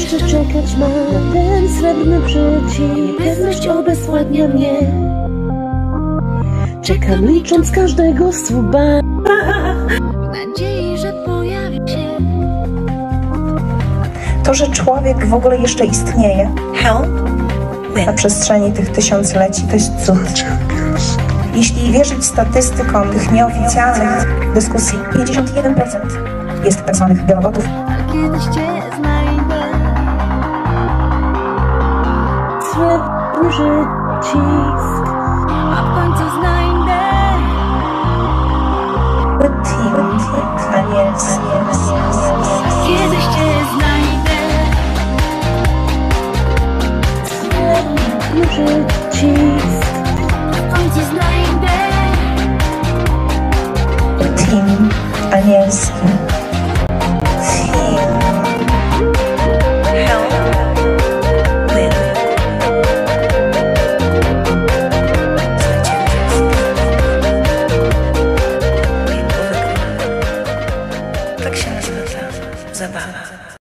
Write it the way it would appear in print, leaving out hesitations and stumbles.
jeszcze czekać ma ten srebrny przycisk. Niepewność obezwładnia mnie. Czekam licząc każdego słowa, w nadziei, że pojawi się to, że człowiek w ogóle jeszcze istnieje na przestrzeni tych tysiącleci, to jest cud. Jeśli wierzyć statystykom tych nieoficjalnych dyskusji, 51% jest tak zwanych biologów. kiedyś cię znajdę. Srebrny przycisk, a w końcu znajdę. Kiedyś cię znajdę. Srebrny przycisk, a w końcu znajdę. Team anielski.